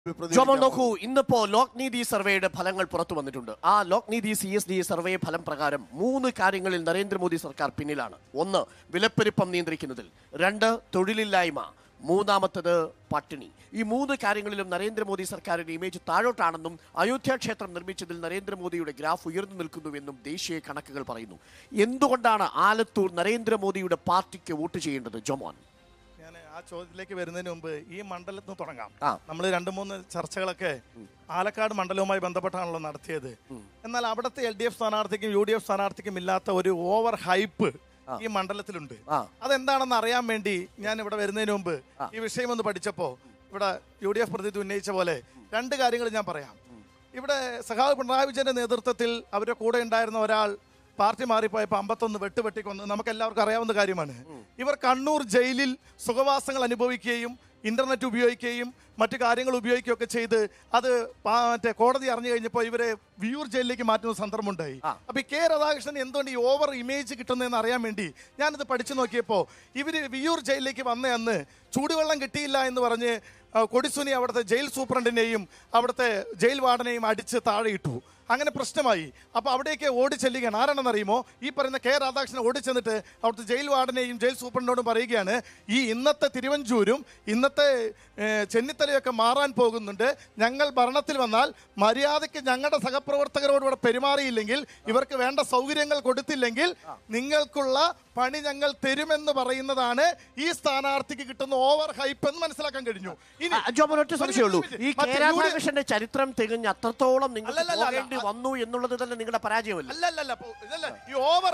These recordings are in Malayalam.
ജോമോൾ നോക്കൂ, ഇന്നിപ്പോ ലോക് നീതി സർവേയുടെ ഫലങ്ങൾ പുറത്തു വന്നിട്ടുണ്ട്. ആ ലോക് നീതി CSD സർവേ ഫലം പ്രകാരം 3 കാര്യങ്ങളിൽ നരേന്ദ്രമോദി സർക്കാർ പിന്നിലാണ്. 1, വിലപ്പെരുപ്പം നിയന്ത്രിക്കുന്നതിൽ. 2, തൊഴിലില്ലായ്മ. മൂന്നാമത്തത് പട്ടിണി. ഈ 3 കാര്യങ്ങളിലും നരേന്ദ്രമോദി സർക്കാരിന്റെ ഇമേജ് താഴോട്ടാണെന്നും അയോധ്യ ക്ഷേത്രം നിർമ്മിച്ചതിൽ നരേന്ദ്രമോദിയുടെ ഗ്രാഫ് ഉയർന്നു നിൽക്കുന്നുവെന്നും ദേശീയ കണക്കുകൾ പറയുന്നു. എന്തുകൊണ്ടാണ് ആലത്തൂർ നരേന്ദ്രമോദിയുടെ പാർട്ടിക്ക് വോട്ട് ചെയ്യേണ്ടത്? ജോമോൻ, ആ ചോദ്യത്തിലേക്ക് വരുന്നതിന് മുമ്പ് ഈ മണ്ഡലത്തിൽ നിന്ന് തുടങ്ങാം. നമ്മൾ 2-3 ചർച്ചകളൊക്കെ പാലക്കാട് മണ്ഡലവുമായി ബന്ധപ്പെട്ടാണല്ലോ നടത്തിയത്. എന്നാൽ അവിടുത്തെ LDF സ്ഥാനാർത്ഥിക്കും UDF സ്ഥാനാർത്ഥിക്കും ഇല്ലാത്ത ഒരു ഓവർ ഹൈപ്പ് ഈ മണ്ഡലത്തിലുണ്ട്. അതെന്താണെന്ന് അറിയാൻ വേണ്ടി ഞാൻ ഇവിടെ വരുന്നതിന് മുമ്പ് ഈ വിഷയം ഒന്ന് പഠിച്ചപ്പോ ഇവിടെ UDF പ്രതിനിധി ഉന്നയിച്ച പോലെ 2 കാര്യങ്ങൾ ഞാൻ പറയാം. ഇവിടെ സഖാവ് പിണറായി വിജയന്റെ നേതൃത്വത്തിൽ അവരുടെ കൂടെ ഉണ്ടായിരുന്ന ഒരാൾ പാർട്ടി മാറിപ്പോയപ്പോൾ 51 വെട്ടുവെട്ടിക്കൊന്ന് നമുക്ക് എല്ലാവർക്കും അറിയാവുന്ന കാര്യമാണ്. ഇവർ കണ്ണൂർ ജയിലിൽ സുഖവാസങ്ങൾ അനുഭവിക്കുകയും ഇന്റർനെറ്റ് ഉപയോഗിക്കുകയും മറ്റു കാര്യങ്ങൾ ഉപയോഗിക്കുകയൊക്കെ ചെയ്ത് അത് മറ്റേ കോടതി അറിഞ്ഞു കഴിഞ്ഞപ്പോൾ ഇവരെ വിയൂർ ജയിലിലേക്ക് മാറ്റുന്ന സന്ദർഭമുണ്ടായി. അപ്പൊ ഈ K രാധാകൃഷ്ണൻ എന്തുകൊണ്ട് ഈ ഓവർ ഇമേജ് കിട്ടുന്നതെന്ന് അറിയാൻ വേണ്ടി ഞാനിത് പഠിച്ചു നോക്കിയപ്പോൾ ഇവര് വിയൂർ ജയിലിലേക്ക് വന്ന അന്ന് ചൂടുവെള്ളം കിട്ടിയില്ല എന്ന് പറഞ്ഞ് കൊടിസുനി അവിടുത്തെ ജയിൽ സൂപ്രണ്ടിനെയും അവിടുത്തെ ജയിൽ വാർഡനെയും അടിച്ച് താഴെയിട്ടു. അങ്ങനെ പ്രശ്നമായി. അപ്പോൾ അവിടേക്ക് ഓടി ചെല്ലുകയാണ്. ആരാണെന്നറിയുമോ? ഈ പറയുന്ന K രാധാകൃഷ്ണൻ ഓടി ചെന്നിട്ട് അവിടുത്തെ ജയിൽ വാർഡനെയും ജയിൽ സൂപ്രണ്ടിനോടും പറയുകയാണ്, ഈ ഇന്നത്തെ തിരുവഞ്ചൂരും ഇന്നത്തെ ചെന്നിത്തലയൊക്കെ മാറാൻ പോകുന്നുണ്ട്. ഞങ്ങൾ ഭരണത്തിൽ വന്നാൽ മര്യാദയ്ക്ക് ഞങ്ങളുടെ സഹപ്രവർത്തകരോട് ഇവിടെ പെരുമാറിയില്ലെങ്കിൽ, ഇവർക്ക് വേണ്ട സൗകര്യങ്ങൾ കൊടുത്തില്ലെങ്കിൽ നിങ്ങൾക്കുള്ള പണി ഞങ്ങൾ തരുമെന്ന് പറയുന്നതാണ് ഈ സ്ഥാനാർത്ഥിക്ക് കിട്ടുന്ന ഓവർ ഹൈപ്പ് എന്ന് മനസ്സിലാക്കാൻ കഴിഞ്ഞു. ഒറ്റ സംശയമുള്ളൂ, ഈ K രാധാകൃഷ്ണന്റെ ചരിത്രം തികഞ്ഞ അത്രത്തോളം നിങ്ങൾ വന്നു എന്നുള്ളത് തന്നെ നിങ്ങളുടെ പരാജയമല്ല. അല്ലല്ല ഈ ഓവർ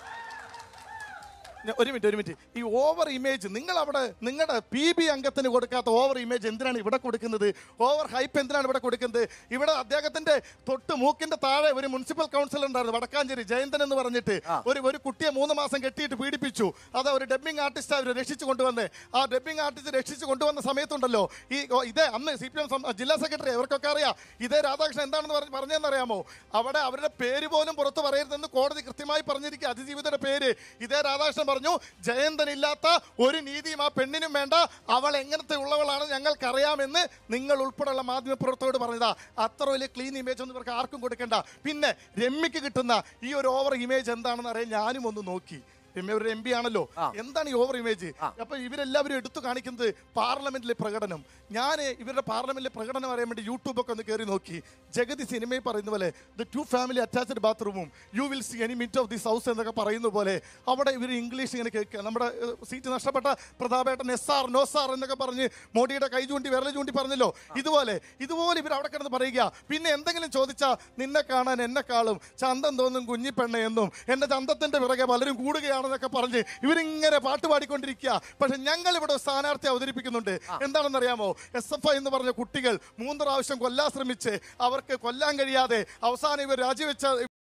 ഒരു മിനിറ്റ് ഈ ഓവർ ഇമേജ് നിങ്ങൾ അവിടെ നിങ്ങളുടെ PB അംഗത്തിന് കൊടുക്കാത്ത ഓവർ ഇമേജ് എന്തിനാണ് ഇവിടെ കൊടുക്കുന്നത്? ഓവർ ഹൈപ്പ് എന്തിനാണ് ഇവിടെ കൊടുക്കുന്നത്? ഇവിടെ അദ്ദേഹത്തിന്റെ തൊട്ട് മൂക്കിന്റെ താഴെ ഒരു മുനിസിപ്പൽ കൗൺസിലർ ഉണ്ടായിരുന്നു, വടക്കാഞ്ചേരി ജയന്തൻ എന്ന് പറഞ്ഞിട്ട്. ഒരു കുട്ടിയെ 3 മാസം കെട്ടിയിട്ട് പീഡിപ്പിച്ചു. അത് ഒരു ഡബ്ബിംഗ് ആർട്ടിസ്റ്റ് അവർ രക്ഷിച്ചു കൊണ്ടുവന്നേ. ആ ഡബ്ബിംഗ് ആർട്ടിസ്റ്റ് രക്ഷിച്ചു കൊണ്ടുവന്ന സമയത്തുണ്ടല്ലോ ഇതേ അന്ന് CPM ജില്ലാ സെക്രട്ടറി അവർക്കൊക്കെ അറിയാം. ഇതേ രാധാകൃഷ്ണൻ എന്താണെന്ന് പറഞ്ഞതെന്നറിയാമോ? അവിടെ അവരുടെ പേര് പോലും പുറത്ത് പറയരുതെന്ന് കോടതി കൃത്യമായി പറഞ്ഞിരിക്കുക. അതിജീവിതയുടെ പേര്. ഇതേ രാധാകൃഷ്ണൻ പറഞ്ഞു, ജയന്തനില്ലാത്ത ഒരു നീതിയും ആ പെണ്ണിനും വേണ്ട, അവൾ എങ്ങനത്തെ ഉള്ളവളാണ് ഞങ്ങൾക്കറിയാമെന്ന് നിങ്ങൾ ഉൾപ്പെടെയുള്ള മാധ്യമപ്രവർത്തകരോട് പറഞ്ഞതാ. അത്ര വലിയ ക്ലീൻ ഇമേജ് ഒന്നും ഇവർക്ക് ആർക്കും കൊടുക്കേണ്ട. പിന്നെ രമ്യക്ക് കിട്ടുന്ന ഈ ഒരു ഓവർ ഇമേജ് എന്താണെന്ന് അറിയാൻ ഞാനും ഒന്ന് നോക്കി. ഒരു MP ആണല്ലോ. എന്താണ് ഈ ഓവർ ഇമേജ്? അപ്പൊ ഇവരെല്ലാവരും എടുത്തു കാണിക്കുന്നത് പാർലമെന്റിലെ പ്രകടനം. ഞാൻ ഇവരുടെ പാർലമെന്റിലെ പ്രകടനം അറിയാൻ വേണ്ടി യൂട്യൂബൊക്കെ ഒന്ന് കയറി നോക്കി. ജഗതി സിനിമയിൽ പറയുന്ന പോലെ ദ 2 ഫാമിലി അറ്റാച്ച്ഡ് ബാത്റൂമും you will see any minute of this house എന്നൊക്കെ പറയുന്ന പോലെ അവിടെ ഇവർ ഇംഗ്ലീഷ് ഇങ്ങനെ കേൾക്കുക. നമ്മുടെ സീറ്റ് നഷ്ടപ്പെട്ട പ്രതാപേട്ടൻ SR നോ സാർ എന്നൊക്കെ പറഞ്ഞ് മോഡിയുടെ കൈ ചൂണ്ടി വിരൽ ചൂണ്ടി പറഞ്ഞല്ലോ. ഇതുപോലെ ഇവർ അവിടെ കിടന്ന് പറയുക. പിന്നെ എന്തെങ്കിലും ചോദിച്ചാൽ നിന്നെ കാണാൻ എന്നെക്കാളും ചന്തം തോന്നും കുഞ്ഞിപ്പെണ്ണ എന്നും എന്റെ ചന്തത്തിന്റെ പിറകെ പലരും കൂടുകയാണ് എന്നൊക്കെ പറഞ്ഞ് ഇവരിങ്ങനെ പാട്ട് പാടിക്കൊണ്ടിരിക്കുക. പക്ഷെ ഞങ്ങൾ ഇവിടെ സ്ഥാനാർത്ഥി അവതരിപ്പിക്കുന്നുണ്ട്. എന്താണെന്നറിയാമോ? SFI എന്ന് പറഞ്ഞ കുട്ടികൾ 3 പ്രാവശ്യം കൊല്ലാൻ ശ്രമിച്ച് അവർക്ക് കൊല്ലാൻ കഴിയാതെ അവസാനം ഇവർ രാജിവെച്ച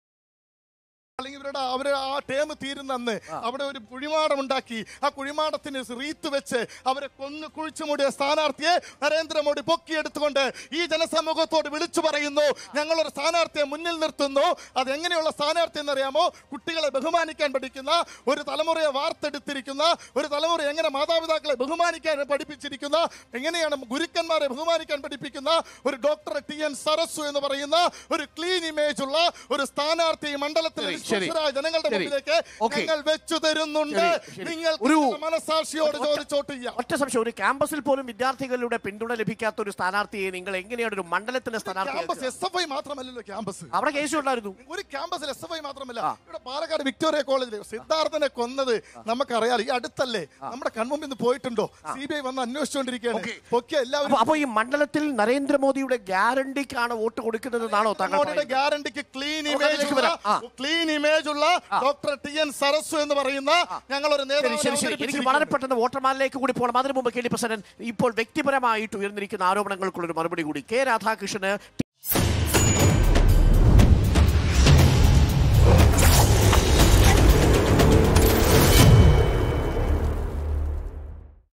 അല്ലെങ്കിൽ അവരുടെ ആ ടേം തീരുന്നന്ന് അവിടെ ഒരു കുഴിമാടം ഉണ്ടാക്കി. ആ കുഴിമാടത്തിന് റീത്ത് വെച്ച് അവരെ കുഴിച്ചു മൂടിയ സ്ഥാനാർത്ഥിയെ നരേന്ദ്രമോദി പൊക്കിയെടുത്തുകൊണ്ട് ഈ ജനസമൂഹത്തോട് വിളിച്ചു പറയുന്നു, ഞങ്ങളൊരു സ്ഥാനാർത്ഥിയെ മുന്നിൽ നിർത്തുന്നു. അതെങ്ങനെയുള്ള സ്ഥാനാർത്ഥി എന്നറിയാമോ? കുട്ടികളെ ബഹുമാനിക്കാൻ പഠിക്കുന്ന, ഒരു തലമുറയെ വാർത്തെടുത്തിരിക്കുന്ന, ഒരു തലമുറ എങ്ങനെ മാതാപിതാക്കളെ ബഹുമാനിക്കാൻ പഠിപ്പിച്ചിരിക്കുന്ന, എങ്ങനെയാണ് ഗുരുക്കന്മാരെ ബഹുമാനിക്കാൻ പഠിപ്പിക്കുന്ന ഒരു ഡോക്ടർ TN സരസു എന്ന് പറയുന്ന ഒരു ക്ലീൻ ഇമേജ് ഉള്ള ഒരു സ്ഥാനാർത്ഥി മണ്ഡലത്തിൽ ജനങ്ങളുടെ മുന്നിലേക്ക് ഞങ്ങൾ വെച്ചു തരുന്നുണ്ട്. നിങ്ങൾ മനസാക്ഷിയോട് ചോദിച്ചോട്ട്. ഒറ്റ സംശയം, ഒരു ക്യാമ്പസിൽ പോലും വിദ്യാർത്ഥികളുടെ പിന്തുണ ലഭിക്കാത്ത ഒരു സ്ഥാനാർത്ഥിയെ നിങ്ങൾ എങ്ങനെയാണ് ഒരു മണ്ഡലത്തിന്റെ സ്ഥാനാർത്ഥി? SFI മാത്രമല്ലല്ലോ ക്യാമ്പസ്. അവിടെ കേസ് ഉണ്ടായിരുന്നു. ഒരു ക്യാമ്പസിൽ SFI മാത്രമല്ല. ഇവിടെ പാലക്കാട് വിക്ടോറിയ കോളേജിൽ സിദ്ധാർത്ഥനെ കൊന്നത് നമുക്കറിയാം. ഈ അടുത്തല്ലേ നമ്മുടെ കൺമുമ്പിൽ നിന്ന് പോയിട്ടുണ്ടോ? CBI വന്ന് അന്വേഷിച്ചുകൊണ്ടിരിക്കുകയാണ്. എല്ലാവരും. അപ്പൊ ഈ മണ്ഡലത്തിൽ നരേന്ദ്രമോദിയുടെ ഗ്യാരണ്ടിക്കാണ് വോട്ട് കൊടുക്കുന്നതെന്നാണോ താങ്കളുടെ? ഗ്യാരണ്ടിക്ക് ക്ലീൻ ഇമേജ് ഉള്ള ഡോക്ടർ TN സരസു എന്ന് പറയുന്ന ഞങ്ങളൊരു നേതാവ്. എനിക്ക് വളരെ പെട്ടെന്ന് വോട്ടർമാരിലേക്ക് കൂടി പോകണം. അതിനു മുമ്പ് KD പ്രസിഡന്റ് ഇപ്പോൾ വ്യക്തിപരമായിട്ട് ഉയർന്നിരിക്കുന്ന ആരോപണങ്ങൾക്കുള്ളൊരു മറുപടി കൂടി. K രാധാകൃഷ്ണന്